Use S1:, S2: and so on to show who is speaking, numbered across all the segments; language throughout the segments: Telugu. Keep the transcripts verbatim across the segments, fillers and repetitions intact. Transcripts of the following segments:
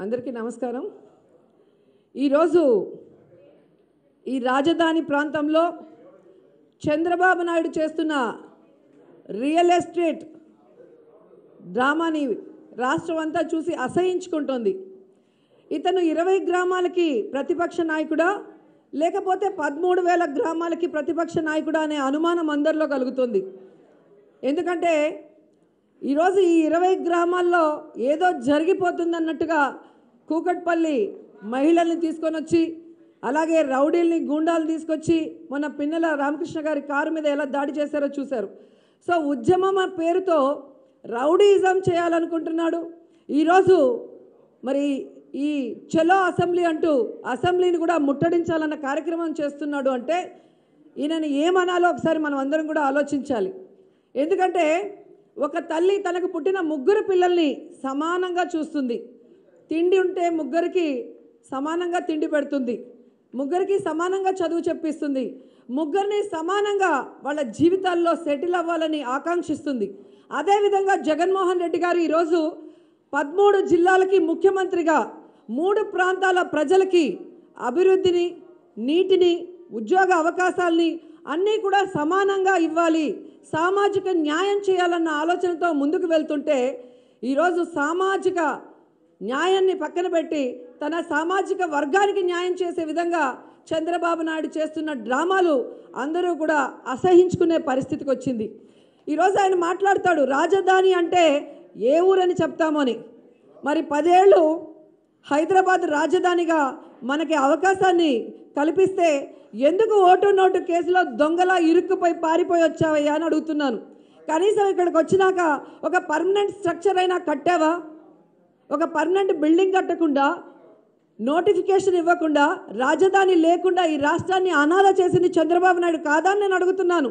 S1: అందరికీ నమస్కారం। ఈరోజు ఈ రాజధాని ప్రాంతంలో చంద్రబాబు నాయుడు చేస్తున్న రియల్ ఎస్టేట్ డ్రామాని రాష్ట్రం అంతా చూసి అసహించుకుంటోంది। ఇతను ఇరవై గ్రామాలకి ప్రతిపక్ష నాయకుడా లేకపోతే పదమూడు వేల గ్రామాలకి ప్రతిపక్ష నాయకుడా అనే అనుమానం అందరిలో కలుగుతుంది। ఎందుకంటే ఈరోజు ఈ ఇరవై గ్రామాల్లో ఏదో జరిగిపోతుందన్నట్టుగా కూకట్పల్లి మహిళల్ని తీసుకొని వచ్చి అలాగే రౌడీల్ని గూండాలు తీసుకొచ్చి మొన్న పిన్నెల రామకృష్ణ గారి కారు మీద ఎలా దాడి చేశారో చూశారు। సో ఉద్యమం పేరుతో రౌడీయిజం చేయాలనుకుంటున్నాడు। ఈరోజు మరి ఈ చలో అసెంబ్లీ అంటూ అసెంబ్లీని కూడా ముట్టడించాలన్న కార్యక్రమం చేస్తున్నాడు అంటే ఈయనని ఏమనాలో ఒకసారి మనం అందరం కూడా ఆలోచించాలి। ఎందుకంటే ఒక తల్లి తనకు పుట్టిన ముగ్గురు పిల్లల్ని సమానంగా చూస్తుంది। తిండి ఉంటే ముగ్గురికి సమానంగా తిండి పెడుతుంది, ముగ్గురికి సమానంగా చదువు చెప్పిస్తుంది, ముగ్గురిని సమానంగా వాళ్ళ జీవితాల్లో సెటిల్ అవ్వాలని ఆకాంక్షిస్తుంది। అదేవిధంగా జగన్మోహన్ రెడ్డి గారు ఈరోజు పదమూడు జిల్లాలకి ముఖ్యమంత్రిగా మూడు ప్రాంతాల ప్రజలకి అభివృద్ధిని, నీటిని, ఉద్యోగ అవకాశాలని అన్నీ కూడా సమానంగా ఇవ్వాలి, సామాజిక న్యాయం చేయాలన్న ఆలోచనతో ముందుకు వెళ్తుంటే ఈరోజు సామాజిక న్యాయాన్ని పక్కన పెట్టి తన సామాజిక వర్గానికి న్యాయం చేసే విధంగా చంద్రబాబు నాయుడు చేస్తున్న డ్రామాలు అందరూ కూడా అసహించుకునే పరిస్థితికి వచ్చింది। ఈరోజు ఆయన మాట్లాడతాడు రాజధాని అంటే ఏ ఊరని చెప్తామని। మరి పదేళ్ళు హైదరాబాద్ రాజధానిగా మనకి అవకాశాన్ని కల్పిస్తే ఎందుకు ఓటు నోటు కేసులో దొంగలా ఇరుక్కుపోయి పారిపోయి వచ్చావయ్యా అని అడుగుతున్నాను। కనీసం ఇక్కడికి వచ్చినాక ఒక పర్మనెంట్ స్ట్రక్చర్ అయినా కట్టావా? ఒక పర్మనెంట్ బిల్డింగ్ కట్టకుండా, నోటిఫికేషన్ ఇవ్వకుండా, రాజధాని లేకుండా ఈ రాష్ట్రాన్ని అనాథ చేసింది చంద్రబాబు నాయుడు కాదా అని నేను అడుగుతున్నాను।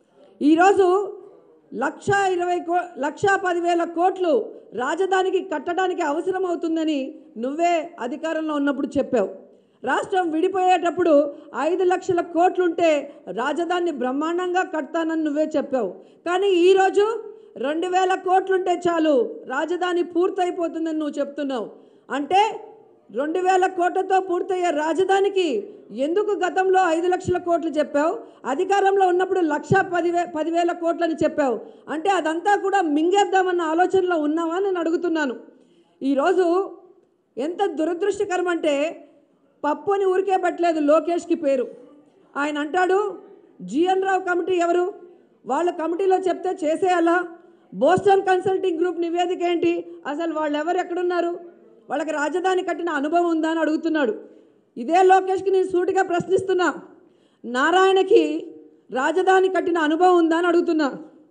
S1: ఈరోజు లక్ష ఇరవై కో లక్ష పదివేల కోట్లు రాజధానికి కట్టడానికి అవసరం అవుతుందని నువ్వే అధికారంలో ఉన్నప్పుడు చెప్పావు। రాష్ట్రం విడిపోయేటప్పుడు ఐదు లక్షల కోట్లుంటే రాజధాని బ్రహ్మాండంగా కడతానని నువ్వే చెప్పావు। కానీ ఈరోజు రెండు వేల కోట్లుంటే చాలు రాజధాని పూర్తయిపోతుందని నువ్వు చెప్తున్నావు। అంటే రెండు వేల కోట్లతో పూర్తయ్యే రాజధానికి ఎందుకు గతంలో ఐదు లక్షల కోట్లు చెప్పావు, అధికారంలో ఉన్నప్పుడు లక్ష పదివే పదివేల కోట్లని చెప్పావు? అంటే అదంతా కూడా మింగేద్దామన్న ఆలోచనలో ఉన్నావా నేను అడుగుతున్నాను। ఈరోజు ఎంత దురదృష్టకరం అంటే పప్పు అని ఊరికే పట్టలేదు లోకేష్కి పేరు। ఆయన అంటాడు జిఎన్ రావు కమిటీ ఎవరు, వాళ్ళ కమిటీలో చెప్తే చేసేయాలా? బోస్టన్ కన్సల్టింగ్ గ్రూప్ నివేదిక ఏంటి, అసలు వాళ్ళు ఎవరు ఎక్కడున్నారు, వాళ్ళకి రాజధాని కట్టిన అనుభవం ఉందా అని అడుగుతున్నాడు। ఇదే లోకేష్కి నేను సూటిగా ప్రశ్నిస్తున్నా, నారాయణకి రాజధాని కట్టిన అనుభవం ఉందా అని అడుగుతున్నా।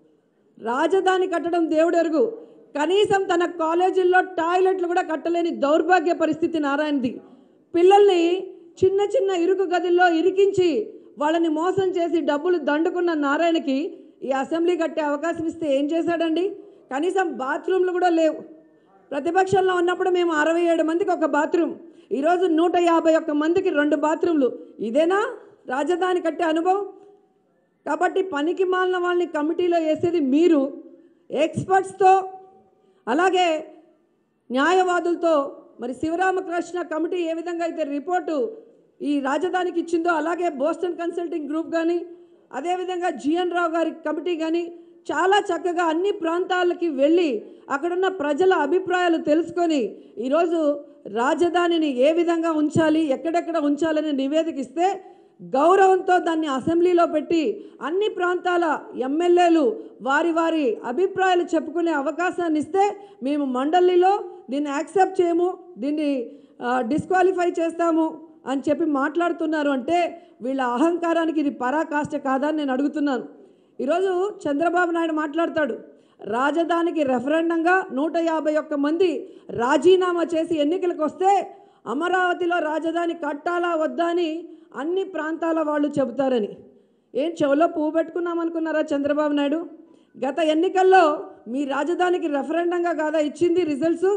S1: రాజధాని కట్టడం దేవుడు ఎరుగు, కనీసం తన కాలేజీల్లో టాయిలెట్లు కూడా కట్టలేని దౌర్భాగ్య పరిస్థితి నారాయణది। పిల్లల్ని చిన్న చిన్న ఇరుకు గదుల్లో ఇరికించి వాళ్ళని మోసం చేసి డబ్బులు దండుకున్న నారాయణకి ఈ అసెంబ్లీ కట్టే అవకాశం ఇస్తే ఏం చేశాడండి? కనీసం బాత్రూమ్లు కూడా లేవు। ప్రతిపక్షంలో ఉన్నప్పుడు మేము అరవై ఏడు మందికి ఒక బాత్రూమ్, ఈరోజు నూట యాభై ఒక్క మందికి రెండు బాత్రూమ్లు, ఇదేనా రాజధాని కట్టే అనుభవం? కాబట్టి పనికి మాలిన వాళ్ళని కమిటీలో వేసేది మీరు, ఎక్స్పర్ట్స్తో అలాగే న్యాయవాదులతో। మరి శివరామకృష్ణ కమిటీ ఏ విధంగా అయితే రిపోర్టు ఈ రాజధానికి ఇచ్చిందో అలాగే బోస్టన్ కన్సల్టింగ్ గ్రూప్ కానీ అదేవిధంగా జిఎన్ రావు గారి కమిటీ కానీ చాలా చక్కగా అన్ని ప్రాంతాలకి వెళ్ళి అక్కడున్న ప్రజల అభిప్రాయాలు తెలుసుకొని ఈరోజు రాజధానిని ఏ విధంగా ఉంచాలి, ఎక్కడెక్కడ ఉంచాలని నివేదిక ఇస్తే గౌరవంతో దాన్ని అసెంబ్లీలో పెట్టి అన్ని ప్రాంతాల ఎమ్మెల్యేలు వారి వారి అభిప్రాయాలు చెప్పుకునే అవకాశాన్ని ఇస్తే మేము మండలిలో దీన్ని యాక్సెప్ట్ చేయము, దీన్ని డిస్క్వాలిఫై చేస్తాము అని చెప్పి మాట్లాడుతున్నారు అంటే వీళ్ళ అహంకారానికి ఇది పరాకాష్ట కాదా అని నేను అడుగుతున్నాను। ఈరోజు చంద్రబాబు నాయుడు మాట్లాడతాడు రాజధానికి రెఫరెండంగా నూట యాభై ఒక్క మంది రాజీనామా చేసి ఎన్నికలకు వస్తే అమరావతిలో రాజధాని కట్టాలా వద్దా అని అన్ని ప్రాంతాల వాళ్ళు చెబుతారని। ఏం చెవులో పువ్వు పెట్టుకున్నామనుకున్నారా చంద్రబాబు నాయుడు? గత ఎన్నికల్లో మీ రాజధానికి రెఫరెండంగా కాదా ఇచ్చింది రిజల్ట్స్?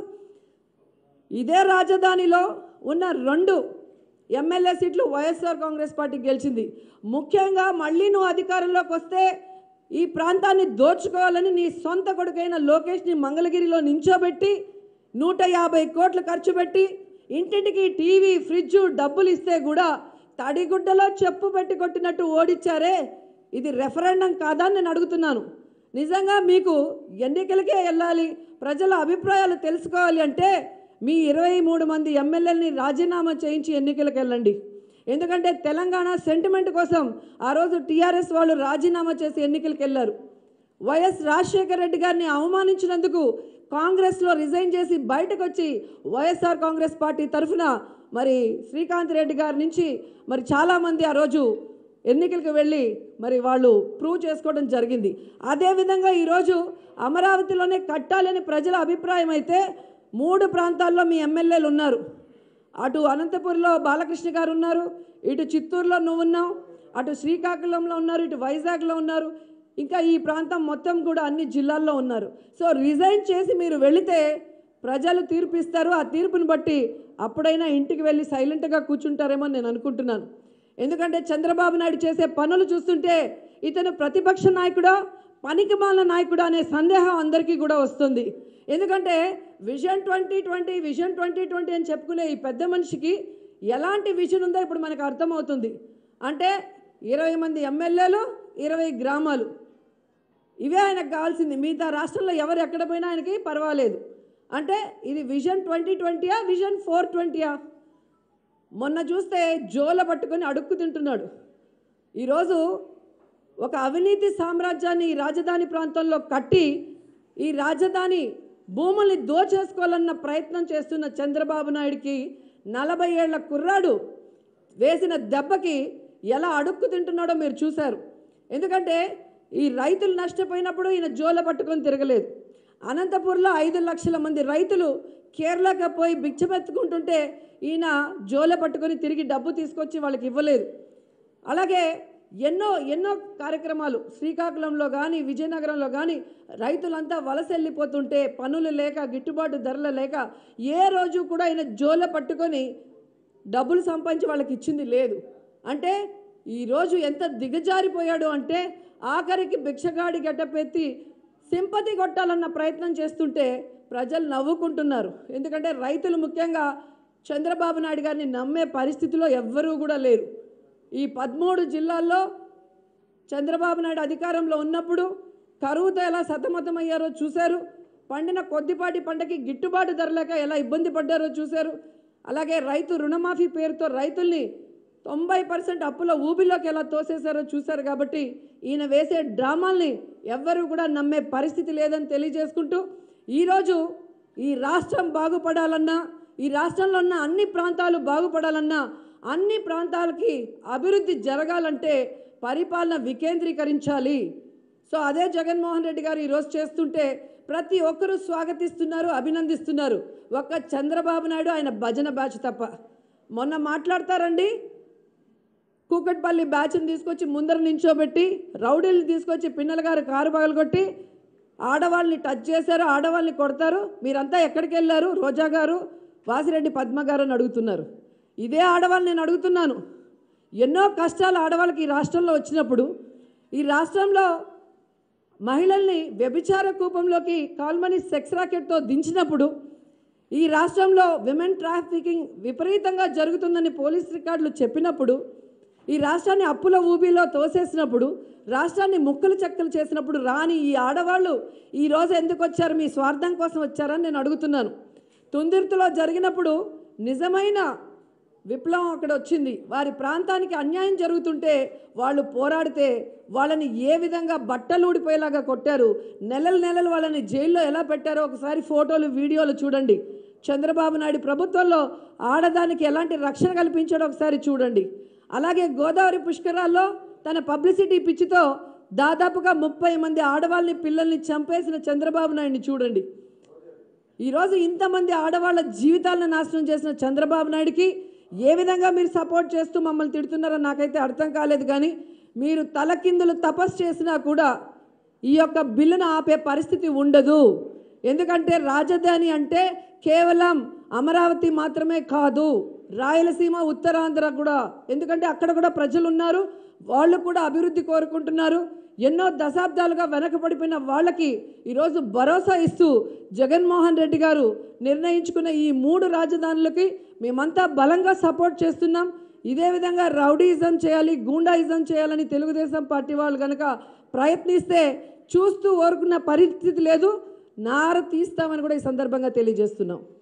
S1: ఇదే రాజధానిలో ఉన్న రెండు ఎమ్మెల్యే సీట్లు వైఎస్ఆర్ కాంగ్రెస్ పార్టీ గెలిచింది। ముఖ్యంగా మళ్ళీ నువ్వు అధికారంలోకి వస్తే ఈ ప్రాంతాన్ని దోచుకోవాలని నీ సొంత కొడుకైన లోకేష్ని మంగళగిరిలో నించోబెట్టి నూట యాభై కోట్లు ఖర్చు పెట్టి ఇంటింటికి టీవీ ఫ్రిడ్జ్ డబ్బులు ఇస్తే కూడా తడిగుడ్డలో చెప్పు పెట్టి కొట్టినట్టు ఓడిచ్చారే, ఇది రెఫరెండం కాదా అని నేను అడుగుతున్నాను. నిజంగా మీకు ఎన్నికలకే వెళ్ళాలి, ప్రజల అభిప్రాయాలు తెలుసుకోవాలి అంటే మీ ఇరవై మూడు మంది ఎమ్మెల్యేలని రాజీనామా చేయించి ఎన్నికలకు వెళ్ళండి. ఎందుకంటే తెలంగాణ సెంటిమెంట్ కోసం ఆ రోజు టీఆర్ఎస్ వాళ్ళు రాజీనామా చేసి ఎన్నికలకు వెళ్ళారు. వైఎస్ రాజశేఖర రెడ్డి గారిని అవమానించినందుకు కాంగ్రెస్లో రిజైన్ చేసి బయటకు వచ్చి వైఎస్ఆర్ కాంగ్రెస్ పార్టీ తరఫున మరి శ్రీకాంత్ రెడ్డి గారి నుంచి మరి చాలామంది ఆ రోజు ఎన్నికలకు వెళ్ళి మరి వాళ్ళు ప్రూవ్ చేసుకోవడం జరిగింది. అదేవిధంగా ఈరోజు అమరావతిలోనే కట్టాలని ప్రజల అభిప్రాయం అయితే మూడు ప్రాంతాల్లో మీ ఎమ్మెల్యేలు ఉన్నారు. అటు అనంతపురంలో బాలకృష్ణ గారు ఉన్నారు, ఇటు చిత్తూరులో నువ్వు ఉన్నావు, అటు శ్రీకాకుళంలో ఉన్నారు, ఇటు వైజాగ్లో ఉన్నారు, ఇంకా ఈ ప్రాంతం మొత్తం కూడా అన్ని జిల్లాల్లో ఉన్నారు. సో రిజైన్ చేసి మీరు వెళితే ప్రజలు తీర్పు ఇస్తారు. ఆ తీర్పుని బట్టి అప్పుడైనా ఇంటికి వెళ్ళి సైలెంట్గా కూర్చుంటారేమో నేను అనుకుంటున్నాను. ఎందుకంటే చంద్రబాబు నాయుడు చేసే పనులు చూస్తుంటే ఇతను ప్రతిపక్ష నాయకుడా పనికిమాలిన నాయకుడా అనే సందేహం అందరికీ కూడా వస్తుంది. ఎందుకంటే vision twenty twenty vision twenty twenty అని చెప్పుకునే ఈ పెద్ద మనిషికి ఎలాంటి విజన్ ఉందో ఇప్పుడు మనకు అర్థమవుతుంది. అంటే ఇరవై మంది ఎమ్మెల్యేలు, ఇరవై గ్రామాలు, ఇవే ఆయనకు కావాల్సింది. మిగతా రాష్ట్రంలో ఎవరు ఎక్కడ పోయినా ఆయనకి పర్వాలేదు. అంటే ఇది విజన్ ట్వంటీ ట్వంటీయా విజన్ ఫోర్ ట్వంటీయా? మొన్న చూస్తే జోల పట్టుకొని అడుక్కు తింటున్నాడు. ఈరోజు ఒక అవినీతి సామ్రాజ్యాన్ని ఈ రాజధాని ప్రాంతంలో కట్టి ఈ రాజధాని భూముల్ని దోచేసుకోవాలన్న ప్రయత్నం చేస్తున్న చంద్రబాబు నాయుడికి నలభై ఏళ్ల కుర్రాడు వేసిన దెబ్బకి ఎలా అడుక్కు తింటున్నాడో మీరు చూశారు. ఎందుకంటే ఈ రైతులు నష్టపోయినప్పుడు ఈయన జోల పట్టుకొని తిరగలేదు. అనంతపూర్లో ఐదు లక్షల మంది రైతులు కేరళకి పోయి బిచ్చమెత్తుకుంటుంటే ఈయన జోల పట్టుకొని తిరిగి డబ్బు తీసుకొచ్చి వాళ్ళకి ఇవ్వలేదు. అలాగే ఎన్నో ఎన్నో కార్యక్రమాలు శ్రీకాకుళంలో కానీ విజయనగరంలో కానీ రైతులంతా వలస వెళ్ళిపోతుంటే పనులు లేక గిట్టుబాటు ధరలు లేక ఏ రోజు కూడా ఆయన జోల పట్టుకొని డబ్బులు సంపాదించి వాళ్ళకి ఇచ్చింది లేదు. అంటే ఈరోజు ఎంత దిగజారిపోయాడు అంటే ఆఖరికి భిక్షగాడి గడ్డపెత్తి సింపతి కొట్టాలన్న ప్రయత్నం చేస్తుంటే ప్రజలు నవ్వుకుంటున్నారు. ఎందుకంటే రైతులు ముఖ్యంగా చంద్రబాబు నాయుడు గారిని నమ్మే పరిస్థితిలో ఎవ్వరూ కూడా లేరు. ఈ పదమూడు జిల్లాల్లో చంద్రబాబు నాయుడు అధికారంలో ఉన్నప్పుడు కరువుతో ఎలా సతమతమయ్యారో చూశారు. పండిన కొద్దిపాటి పంటకి గిట్టుబాటు ధర లేక ఎలా ఇబ్బంది పడ్డారో చూశారు. అలాగే రైతు రుణమాఫీ పేరుతో రైతుల్ని తొంభై పర్సెంట్ అప్పుల ఊబిలోకి ఎలా తోసేశారో చూశారు. కాబట్టి ఈయన వేసే డ్రామాల్ని ఎవ్వరూ కూడా నమ్మే పరిస్థితి లేదని తెలియజేసుకుంటూ ఈరోజు ఈ రాష్ట్రం బాగుపడాలన్నా, ఈ రాష్ట్రంలో ఉన్న అన్ని ప్రాంతాలు బాగుపడాలన్నా, అన్ని ప్రాంతాలకి అభివృద్ధి జరగాలంటే పరిపాలన వికేంద్రీకరించాలి. సో అదే జగన్మోహన్ రెడ్డి గారు ఈరోజు చేస్తుంటే ప్రతి ఒక్కరూ స్వాగతిస్తున్నారు, అభినందిస్తున్నారు. ఒక్క చంద్రబాబు నాయుడు ఆయన భజన బ్యాచ్ తప్ప. మొన్న మాట్లాడతారండి, కూకట్పల్లి బ్యాచ్ని తీసుకొచ్చి ముందర నించోబెట్టి రౌడీలు తీసుకొచ్చి పిన్నల గారు కారు పగలగొట్టి ఆడవాళ్ళని టచ్ చేశారు, ఆడవాళ్ళని కొడతారు, మీరంతా ఎక్కడికి వెళ్ళారు రోజా గారు, వాసిరెడ్డి పద్మ గారు అని అడుగుతున్నారు. ఇదే ఆడవాళ్ళు నేను అడుగుతున్నాను. ఎన్నో కష్టాలు ఆడవాళ్ళకి ఈ రాష్ట్రంలో వచ్చినప్పుడు, ఈ రాష్ట్రంలో మహిళల్ని వ్యభిచార కూపంలోకి కాల్మనీ సెక్స్ రాకెట్తో దించినప్పుడు, ఈ రాష్ట్రంలో విమెన్ ట్రాఫికింగ్ విపరీతంగా జరుగుతుందని పోలీస్ రికార్డులు చెప్పినప్పుడు, ఈ రాష్ట్రాన్ని అప్పుల ఊబిలో తోసేసినప్పుడు, రాష్ట్రాన్ని ముక్కలు చెక్కలు చేసినప్పుడు రాని ఈ ఆడవాళ్ళు ఈరోజు ఎందుకు వచ్చారు? మీ స్వార్థం కోసం వచ్చారని నేను అడుగుతున్నాను. తుందిర్తులో జరిగినప్పుడు నిజమైన విప్లవం అక్కడ వచ్చింది. వారి ప్రాంతానికి అన్యాయం జరుగుతుంటే వాళ్ళు పోరాడితే వాళ్ళని ఏ విధంగా బట్టలు ఊడిపోయేలాగా కొట్టారు, నెలలు నెలలు వాళ్ళని జైల్లో ఎలా పెట్టారో ఒకసారి ఫోటోలు వీడియోలు చూడండి. చంద్రబాబు నాయుడు ప్రభుత్వంలో ఆడదానికి ఎలాంటి రక్షణ కల్పించాడో ఒకసారి చూడండి. అలాగే గోదావరి పుష్కరాల్లో తన పబ్లిసిటీ పిచ్చితో దాదాపుగా ముప్పై మంది ఆడవాళ్ళని పిల్లల్ని చంపేసిన చంద్రబాబు నాయుడిని చూడండి. ఈరోజు ఇంతమంది ఆడవాళ్ళ జీవితాలను నాశనం చేసిన చంద్రబాబు నాయుడికి ఏ విధంగా మీరు సపోర్ట్ చేస్తూ మమ్మల్ని తిడుతున్నారో నాకైతే అర్థం కాలేదు. కానీ మీరు తలకిందులు తపస్సు చేసినా కూడా ఈ యొక్క బిల్లును ఆపే పరిస్థితి ఉండదు. ఎందుకంటే రాజధాని అంటే కేవలం అమరావతి మాత్రమే కాదు, రాయలసీమ, ఉత్తరాంధ్ర కూడా. ఎందుకంటే అక్కడ కూడా ప్రజలు ఉన్నారు, వాళ్ళు కూడా అభివృద్ధి కోరుకుంటున్నారు. ఎన్నో దశాబ్దాలుగా వెనకబడిపోయిన వాళ్ళకి ఈరోజు భరోసా ఇస్తూ జగన్మోహన్ రెడ్డి గారు నిర్ణయించుకున్న ఈ మూడు రాజధానులకి మేమంతా బలంగా సపోర్ట్ చేస్తున్నాం. ఇదే విధంగా రౌడీయిజం చేయాలి, గూండాయిజం చేయాలని తెలుగుదేశం పార్టీ వాళ్ళు కనుక ప్రయత్నిస్తే చూస్తూ ఊరుకున్న పరిస్థితి లేదు, నార తీస్తామని కూడా ఈ సందర్భంగా తెలియజేస్తున్నాం.